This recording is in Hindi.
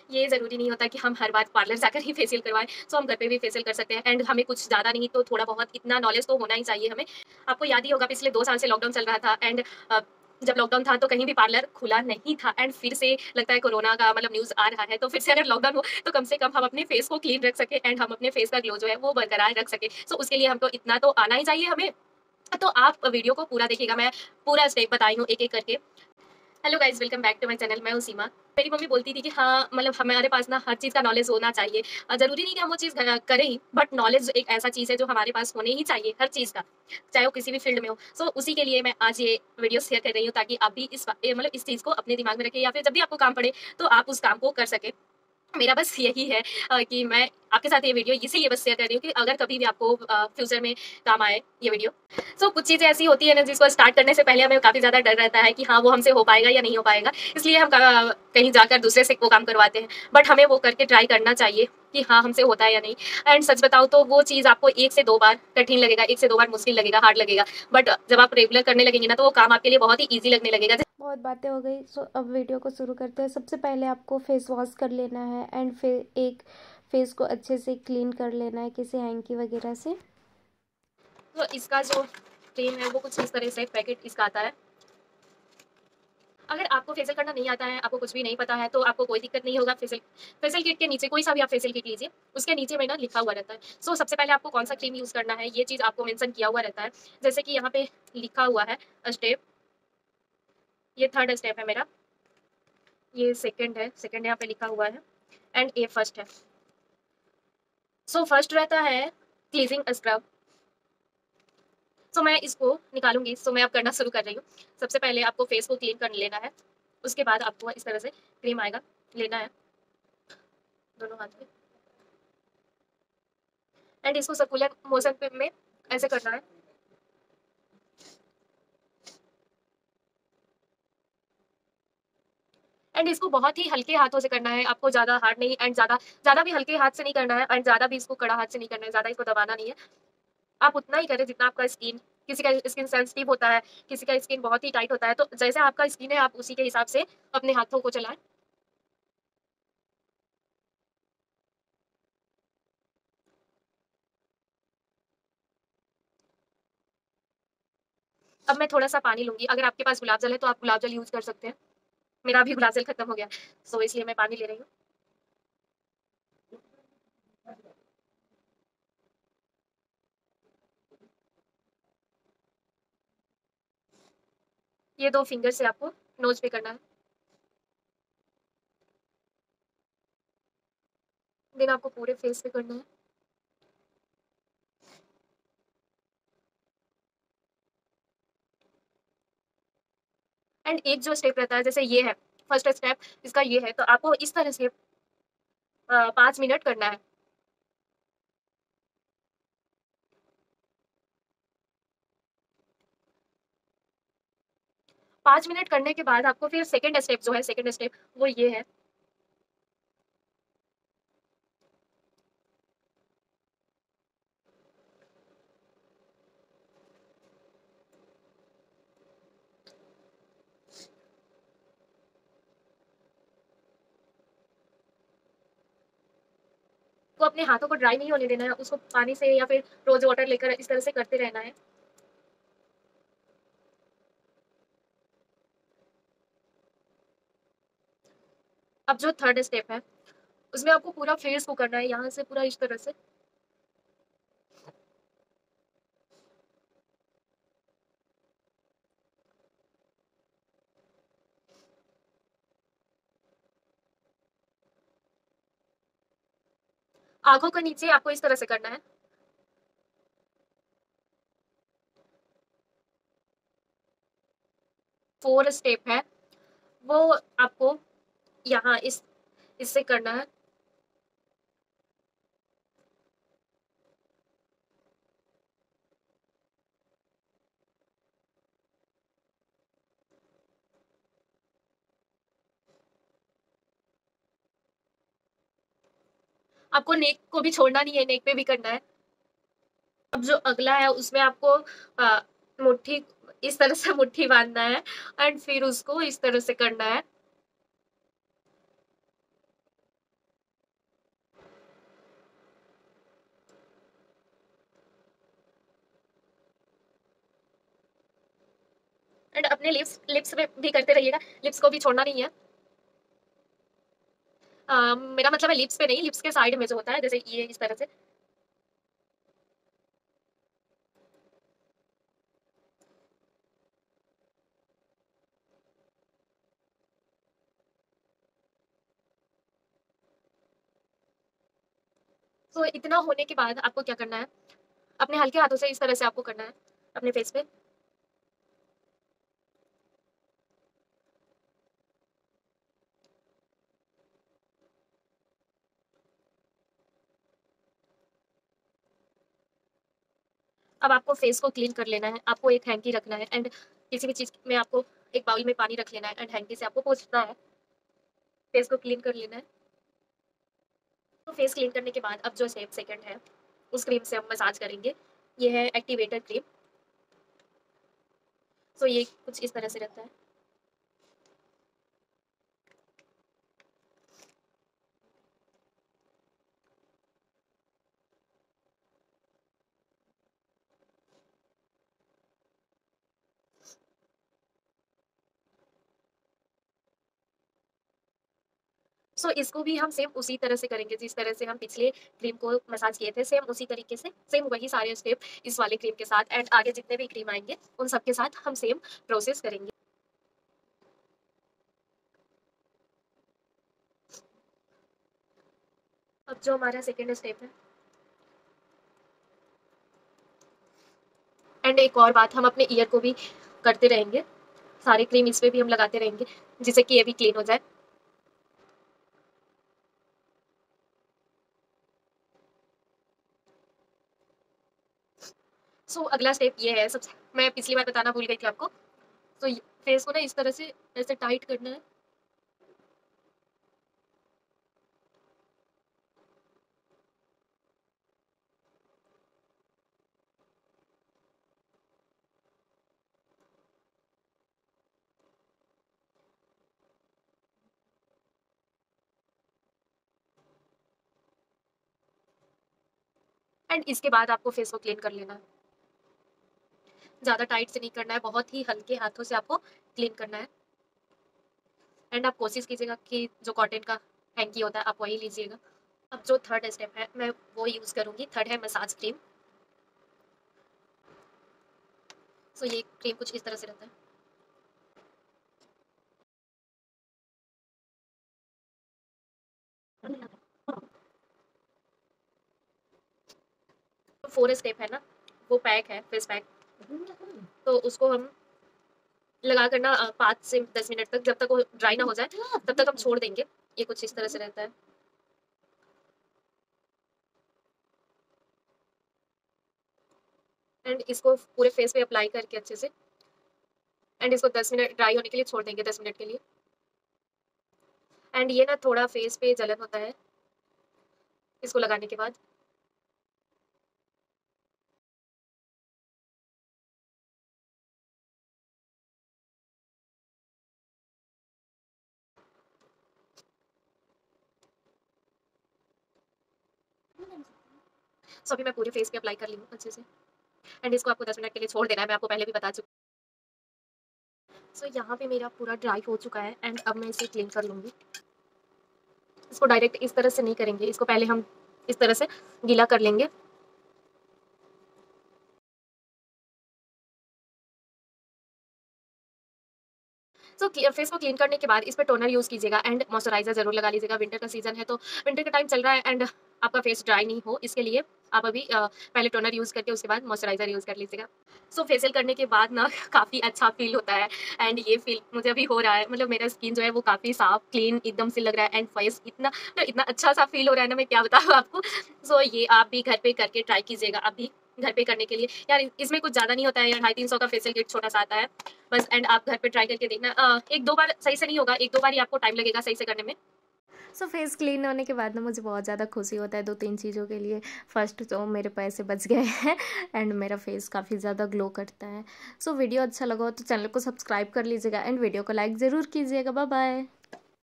ये ज़रूरी नहीं होता कि हम हर बार पार्लर जाकर ही फेशियल करवाएँ, सो हम घर पे भी फेशियल कर सकते हैं एंड हमें कुछ ज़्यादा नहीं तो थोड़ा बहुत इतना नॉलेज तो होना ही चाहिए हमें। आपको याद ही होगा पिछले 2 साल से लॉकडाउन चल रहा था एंड अ, जब लॉकडाउन था तो कहीं भी पार्लर खुला नहीं था एंड फिर से लगता है कोरोना का मतलब न्यूज़ आ रहा है, तो फिर से अगर लॉकडाउन हो तो कम से कम हम अपने फेस को क्लीन रख सकें एंड हम अपने फेस का ग्लो जो है वो बरकरार रख सकें। सो उसके लिए हमको इतना तो आना ही चाहिए हमें। तो आप वीडियो को पूरा देखिएगा, मैं पूरा स्टेप बताई हूँ एक-एक करके। Hello guys, welcome back to my channel. मैं हूँ सीमा। मेरी मम्मी बोलती थी कि हाँ, मतलब हमारे पास ना हर चीज़ का नॉलेज होना चाहिए। ज़रूरी नहीं कि हम वो चीज़ करें ही, बट नॉलेज एक ऐसा चीज़ है जो हमारे पास होने ही चाहिए हर चीज़ का, चाहे वो किसी भी फील्ड में हो। सो उसी के लिए मैं आज ये वीडियो शेयर कर रही हूँ ताकि आप भी मतलब इस चीज़ को अपने दिमाग में रखें या फिर जब भी आपको काम पड़े तो आप उस काम को कर सकें। मेरा बस यही है कि मैं आपके साथ ये वीडियो इसीलिए बस शेयर कर रही हूँ कि अगर कभी भी आपको फ्यूचर में काम आए ये वीडियो। सो कुछ चीज़ें ऐसी होती है ना जिसको स्टार्ट करने से पहले हमें काफ़ी ज़्यादा डर रहता है कि हाँ वो हमसे हो पाएगा या नहीं हो पाएगा, इसलिए हम कहीं जाकर दूसरे से वो काम करवाते हैं, बट हमें वो करके ट्राई करना चाहिए कि हाँ हमसे होता है या नहीं। एंड सच बताओ तो वो चीज़ आपको 1 से 2 बार कठिन लगेगा, 1 से 2 बार मुश्किल लगेगा, हार्ड लगेगा, बट जब आप रेगुलर करने लगेंगे ना तो वो काम आपके लिए बहुत ही ईजी लगने लगेगा। बहुत बातें हो गई। सो अब वीडियो को शुरू करते हैं। सबसे पहले आपको फेस वॉश कर लेना है एंड फिर एक फेस को अच्छे से क्लीन कर लेना है किसी हैंकी वगैरह से। तो इसका जो क्रीम है वो कुछ इस तरह से पैकेट इसका आता है। अगर आपको फेशियल करना नहीं आता है, आपको कुछ भी नहीं पता है, तो आपको कोई दिक्कत नहीं होगा। फेशियल फेशियल किट के नीचे कोई सा भी आप फेशियल किट लीजिए, उसके नीचे में ना लिखा हुआ रहता है। सो सबसे पहले आपको कौन सा क्रीम यूज़ करना है, ये चीज़ आपको मेंशन किया हुआ रहता है। जैसे कि यहाँ पे लिखा हुआ है स्टेप, ये थर्ड स्टेप है मेरा, ये सेकंड है, सेकंड यहाँ पे लिखा हुआ है एंड ये फर्स्ट है। सो फर्स्ट रहता है क्लीजिंग स्क्रब। सो मैं इसको निकालूंगी, सो मैं अब करना शुरू कर रही हूँ। सबसे पहले आपको फेस को क्लीन कर लेना है, उसके बाद आपको इस तरह से क्रीम आएगा, लेना है दोनों हाथ में एंड इसको सर्कुलर मोशन पे में ऐसे करना है। एंड इसको बहुत ही हल्के हाथों से करना है, आपको ज़्यादा हार्ड नहीं एंड ज़्यादा ज़्यादा भी हल्के हाथ से नहीं करना है एंड ज़्यादा भी इसको कड़ा हाथ से नहीं करना है, ज़्यादा इसको दबाना नहीं है। आप उतना ही करें जितना आपका स्किन, किसी का स्किन सेंसिटिव होता है, किसी का स्किन बहुत ही टाइट होता है, तो जैसे आपका स्किन है आप उसी के हिसाब से अपने हाथों को चलाएं। अब मैं थोड़ा सा पानी लूंगी, अगर आपके पास गुलाब जल है तो आप गुलाब जल यूज कर सकते हैं। मेरा अभी गुलाब जल खत्म हो गया, सो इसलिए मैं पानी ले रही हूँ। ये 2 फिंगर से आपको नोज पे करना है, देन आपको पूरे फेस पे करना है। एंड एक जो स्टेप रहता है, जैसे ये है फर्स्ट स्टेप, इसका ये है, तो आपको इस तरह से 5 मिनट करना है। 5 मिनट करने के बाद आपको फिर सेकंड स्टेप जो है, सेकंड स्टेप वो ये है। को अपने हाथों को ड्राई नहीं होने देना है, उसको पानी से या फिर रोज वाटर लेकर इस तरह से करते रहना है। अब जो थर्ड स्टेप है उसमें आपको पूरा फेस को करना है, यहाँ से पूरा इस तरह से। आंखों के नीचे आपको इस तरह से करना है। फोर स्टेप है वो आपको यहाँ इस इससे करना है। आपको नेक को भी छोड़ना नहीं है, नेक पे भी करना है। अब जो अगला है उसमें आपको मुट्ठी इस तरह से मुट्ठी बांधना है एंड फिर उसको इस तरह से करना है। एंड अपने लिप्स पे भी करते रहिएगा, लिप्स को भी छोड़ना नहीं है। मेरा मतलब है लिप्स पे नहीं, लिप्स के साइड में जो होता है, जैसे ये इस तरह से। तो इतना होने के बाद आपको क्या करना है, अपने हल्के हाथों से इस तरह से आपको करना है अपने फेस पे। अब आपको फेस को क्लीन कर लेना है, आपको एक हैंकी रखना है एंड किसी भी चीज़ में आपको एक बाउल में पानी रख लेना है एंड हैंकी से आपको पोंछना है, फेस को क्लीन कर लेना है। तो फेस क्लीन करने के बाद अब जो सेकंड है, उस क्रीम से हम मसाज करेंगे। ये है एक्टिवेटर क्रीम। तो ये कुछ इस तरह से रहता है। सो इसको भी हम सेम उसी तरह से करेंगे जिस तरह से हम पिछले क्रीम को मसाज किए थे, सेम उसी तरीके से, सेम वही सारे स्टेप इस वाले क्रीम के साथ एंड आगे जितने भी क्रीम आएंगे उन सब के साथ हम सेम प्रोसेस करेंगे। अब जो हमारा सेकेंड स्टेप है, एंड एक और बात, हम अपने ईयर को भी करते रहेंगे, सारे क्रीम इस पे भी हम लगाते रहेंगे जिससे कि ये भी क्लीन हो जाए। सो अगला स्टेप ये है, सबसे मैं पिछली बार बताना भूल गई थी आपको। तो फेस को ना इस तरह से ऐसे टाइट करना है। एंड इसके बाद आपको फेस को क्लीन कर लेना है, ज़्यादा टाइट से नहीं करना है, बहुत ही हल्के हाथों से आपको क्लीन करना है। एंड आप कोशिश कीजिएगा कि जो कॉटन का हैंकी होता है आप वही लीजिएगा। अब जो थर्ड स्टेप है मैं वो यूज़ करूँगी, थर्ड है मसाज क्रीम। सो ये क्रीम कुछ इस तरह से रहता है। तो फोर्थ स्टेप है ना, वो पैक है, फेस पैक। तो उसको हम लगा कर ना 5 से 10 मिनट तक, जब तक वो ड्राई ना हो जाए तब तक हम छोड़ देंगे। ये कुछ इस तरह से रहता है। एंड इसको पूरे फेस पे अप्लाई करके अच्छे से, एंड इसको 10 मिनट ड्राई होने के लिए छोड़ देंगे, 10 मिनट के लिए। एंड ये ना थोड़ा फेस पे जलन होता है इसको लगाने के बाद। सो अभी मैं पूरे फेस पे अप्लाई कर ली हूँ अच्छे से, एंड इसको आपको 10 मिनट के लिए छोड़ देना है, मैं आपको पहले भी बता चुकी। सो यहाँ पे मेरा पूरा ड्राई हो चुका है एंड अब मैं इसे क्लीन कर लूँगी। इसको डायरेक्ट इस तरह से नहीं करेंगे, इसको पहले हम इस तरह से गीला कर लेंगे। सो फेस को क्लीन करने के बाद इस पे टोनर यूज़ कीजिएगा एंड मॉइस्चराइजर ज़रूर लगा लीजिएगा। विंटर का सीजन है तो विंटर का टाइम चल रहा है एंड आपका फेस ड्राई नहीं हो, इसके लिए आप अभी पहले टोनर यूज़ करके उसके बाद मॉइस्चराइजर यूज़ कर लीजिएगा। सो फेशियल करने के बाद ना काफ़ी अच्छा फील होता है एंड ये फील मुझे अभी हो रहा है, मतलब मेरा स्किन जो है वो काफ़ी साफ क्लीन एकदम से लग रहा है एंड फेस इतना इतना अच्छा सा फील हो रहा है ना, मैं क्या बताऊँ आपको। सो ये आप भी घर पे करके ट्राई कीजिएगा, अभी घर पे करने के लिए यार इसमें कुछ ज़्यादा नहीं होता है यार, 250 का फेशियल किट छोटा सा आता है बस। एंड आप घर पे ट्राई करके देखना, एक दो बार सही से नहीं होगा, एक दो बार ही आपको टाइम लगेगा सही से करने में। सो फेस क्लीन होने के बाद ना मुझे बहुत ज़्यादा खुशी होता है 2-3 चीज़ों के लिए। फर्स्ट तो मेरे पैसे बच गए हैं एंड मेरा फेस काफ़ी ज़्यादा ग्लो करता है। सो वीडियो अच्छा लगा हो तो चैनल को सब्सक्राइब कर लीजिएगा एंड वीडियो को लाइक ज़रूर कीजिएगा। Bye bye.